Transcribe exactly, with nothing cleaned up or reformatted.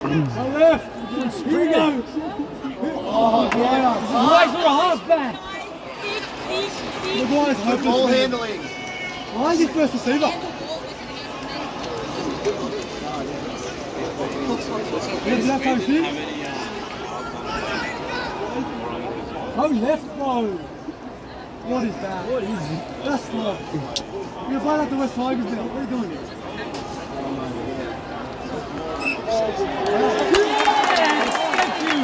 left. Here we go. Oh, yeah. Nice for a halfback. The guy's hopeless. Ball handling. Why is he first receiver? Is that how she? Go left, bro. What is that? What is it? That's not. You're playing like the West Tigers now. What are you doing? Yes! Thank you!